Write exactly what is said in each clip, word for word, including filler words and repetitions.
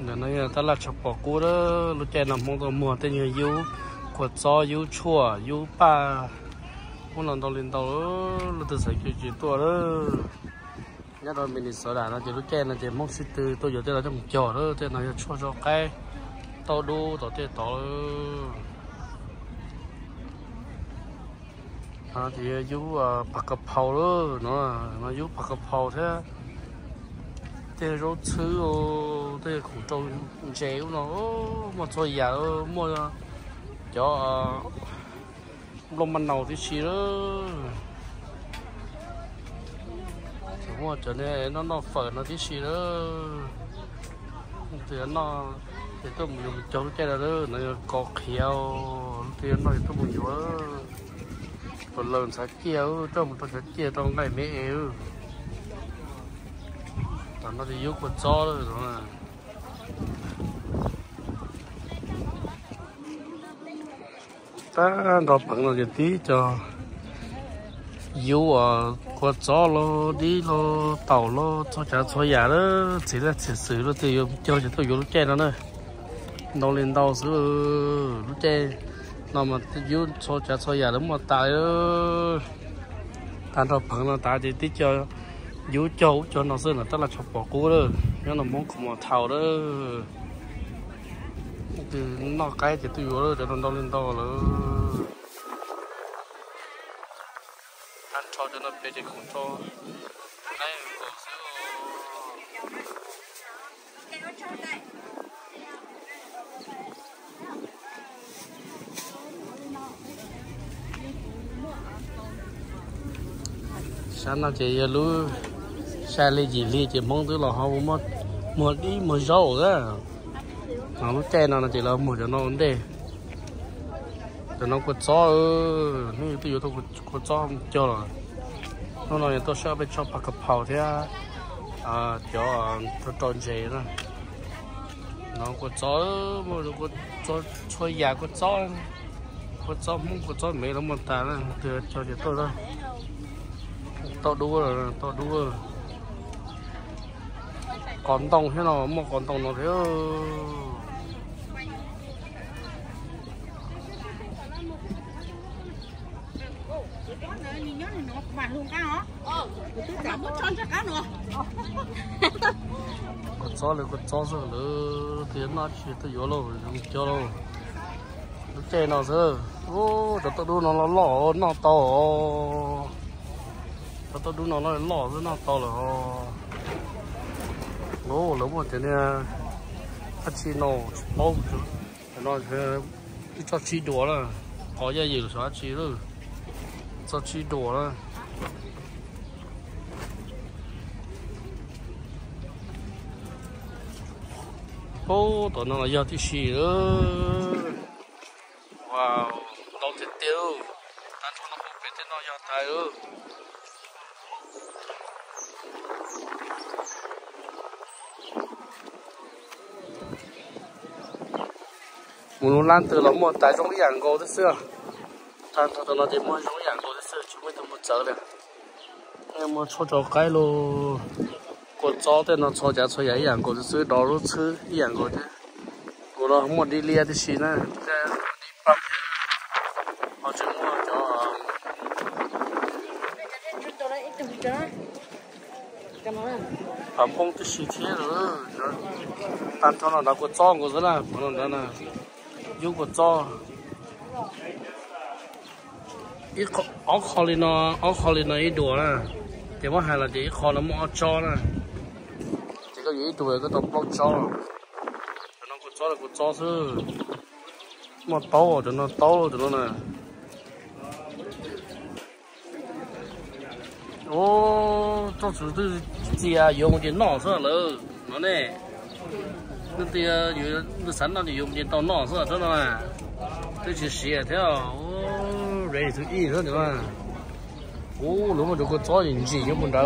nên nó ta là chọc bỏ cú đó lúc trẻ nằm mong tàu mùa tên như yếu quạt gió yếu chua yếu ba muốn làm tàu lên tàu lúc từ sáng chiều chiều tua đó nhớ rồi mình đi sợ đà nó chỉ lúc trẻ nó chỉ mong xịt từ tôi giờ tên là trong chợ đó tên là chua cho cái tàu đu tàu tên tàu à thì yếu bạc cặp phao đó nó nó yếu bạc cặp phao thế thế rồi thứ ô thế cũng trâu chéo nó mà cho giờ mua cho lôngมันnào thì xí đó mua cho nên nó nó phở nó thì xí đó thì nó thì tôi muốn dùng cho cái đó nó có khéo thì nó thì tôi muốn dùng phần lớn sẽ kéo trong tôi sẽ kéo trong này mấy eo nó thì yếu quật gió rồi đó là ta đọc bằng là tí cho yếu à quật gió lo đi lo tàu lo cho trả cho nhà đó chỉ là chỉ xử nó thì cho chỉ tôi yếu lúc chơi đó nữa đâu lên đâu xử lúc chơi nó mà yếu cho trả cho nhà đó mà tại đó ta đọc bằng là tại thì tí cho yếu châu cho nó sơn là tất là chọc bỏ cú đó nó là món của mỏ thảo đó từ nó cái thì tôi yếu đó cho nó đau lên to là ăn cho cho nó bé chỉ không cho đây sáng nào chị lú xe lên gì lên chỉ mong tới là họ một một đi một dầu đó nó lúc chơi nó chỉ là một cho nó vấn đề cho nó có gió nếu tôi tôi có gió cho rồi nó nói tôi sẽ bên cho bạc cặp phao thế à cho tôi tròn dễ đó nó có gió mà nó có gió chơi nhà có gió có gió không có gió mấy lắm mà ta đó thì cho cho tôi đó to đua rồi to đua rồi còn tông thế nào mà còn tông nó thế con chó này con chó rồi nữa tiếng nó chỉ tôi vô rồi không cho đâu nó chơi nào giờ ô cho tôi đu nó nó lỏ nó to cho tôi đu nó nó lỏ nó to rồi ô lớn một cái này phát chi nó bao chứ nó cái cho chi đùa là có gì gì xóa chi rồi cho chi đùa là ô tụi nó là do tí xì nữa wow đâu thiết tiêu ta cho nó không biết thế nó do tài ư muốn lan từ là một tại trong cái dạng gỗ thế xưa thằng thằng nó thì mua trong dạng gỗ thế xưa chúng mình tụi một giờ này em mua cho cho cái lô cột gió thì nó cho giá cho giá dạng gỗ thế xưa đó lúc xưa dạng gỗ thế gỗ nó không muốn đi lia thì xí nữa đi bắp họ chỉ mua cho bắp không thì xí thế rồi tan cho nó là cột gió của nó là của nó là yêu của cho ít áo kho lên nó áo kho lên nó ít đùa nè thì mà hay là chỉ kho nó mua cho nè chỉ có ít đùa cái tôm bóc cho nó của cho là của cho chứ mà tao cho nó tao cho nó nè ô cho chủ tư gì à dùng cái nỏ sao lỡ nó nè nên thìอยู่ในสันเราอยู่ในตอนนอกซะ真的嘛这是写条哦 ready to eat 说的嘛哦如果这个早进去也不着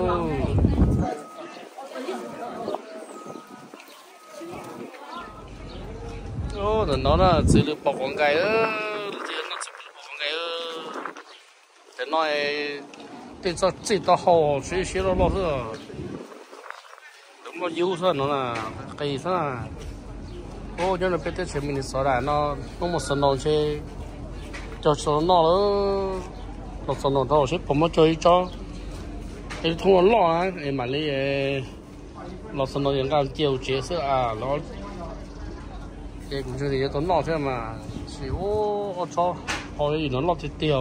哦等到那这里曝光盖了这那这里曝光盖了等那对这这道好学学了老师 nó yếu sao nó là cây sao à ô cho nó biết tới chuyện mình sợ là nó nó một sân nó chơi cho sợ nó nữa nó sân nó đó sẽผมมาchơi cho cái thằng nó lo á em mà lấy nó sân nó những cái chiều chế sữa à nó cái cũng chơi thì nó nó thế mà chỉ ô cho họ thì nó lo thì tiêu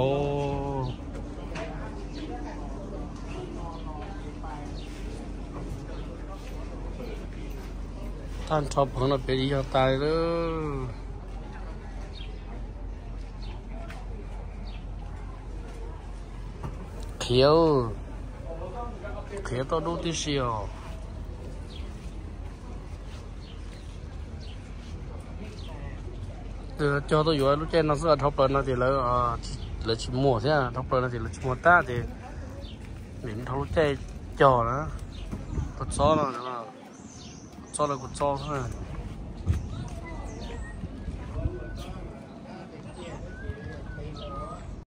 ท่านชอบของเราเป็นยาตายเลยเขียวเขียวต้องดูที่เชียวเออcho tôi vừa lúc trên nó sẽ tháo bờ nó thì là là chỉ mua thế à tháo bờ nó thì là chỉ mua ta thì mình tháo lúc trên cho nó cột gió nó cho là cột gió thôi